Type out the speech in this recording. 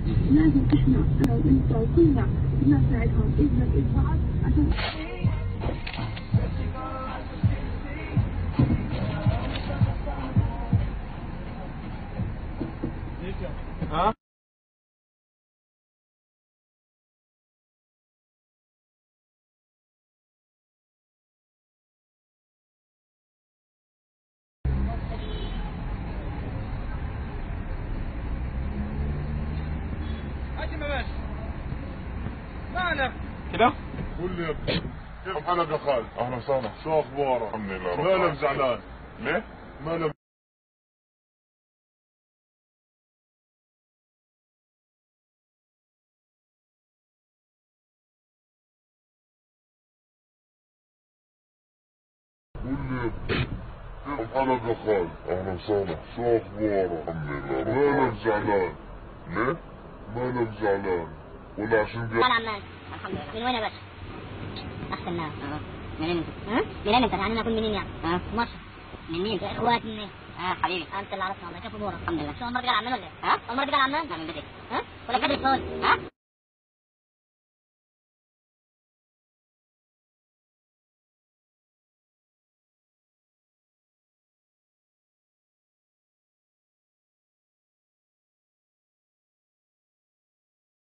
لازم احنا انا وانت وكلنا نساعدهم ايدنا بعض عشان ها؟ بس مالك كده؟ قول لي يا ابني كيف حالك يا خالد؟ اهلا وسهلا، شو اخبارك؟ الحمد لله. مالك زعلان؟ ليه؟ مالك؟ قول لي يا ابني كيف حالك يا خالد؟ اهلا وسهلا، شو اخبارك؟ الحمد لله. مالك زعلان؟ ليه؟ مالك زعلان؟ ولا عشان انا عمان الحمد لله. من وين يا باشا؟ احسن ناس. منين انت؟ منين انت؟ يعني انا اكون منين يعني؟ مصر. من مين؟ اخوات منين؟ حبيبي انت اللي عرفنا والله. كيف امورك؟ الحمد لله. شو اول مره تقال عمان ولا ايه؟ اول مره تقال عمان؟ من بدري. ولا بدري خالص.